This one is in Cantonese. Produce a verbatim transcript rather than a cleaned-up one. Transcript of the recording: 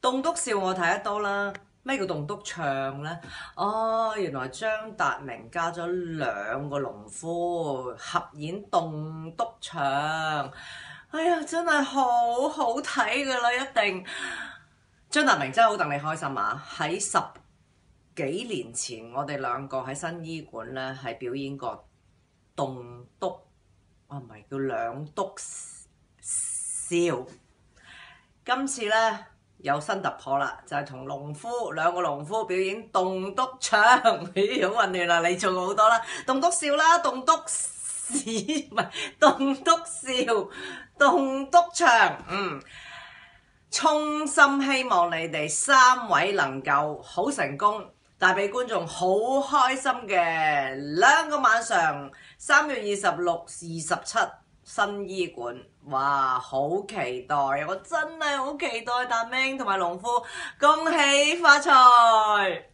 棟篤笑我睇得多啦，咩叫棟篤唱呢？哦，原來張達明加咗兩個農夫合演棟篤唱，哎呀，真係好好睇㗎啦，一定！張達明真係好戥你開心啊！喺十幾年前，我哋兩個喺新醫館咧係表演過棟篤，啊唔係叫兩篤笑。今次咧有新突破啦，就係同農夫兩個農夫表演棟篤唱，咦好混亂啦！你做過好多啦，棟篤笑啦，棟篤屎唔係棟篤笑，棟篤唱，嗯，衷心希望你哋三位能夠好成功，帶俾觀眾好開心嘅兩個晚上，三月二十六、二十七。新醫館，哇，好期待！我真係好期待達明同埋農夫，恭喜發財！